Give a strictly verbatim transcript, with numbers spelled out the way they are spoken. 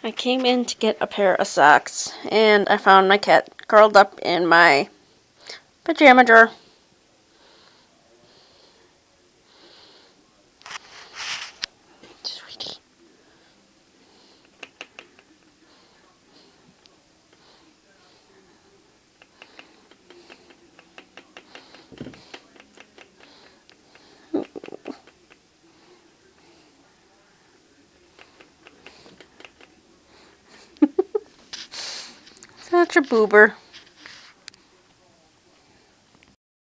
I came in to get a pair of socks, and I found my cat curled up in my pajama drawer. Sweetie. Such a boober.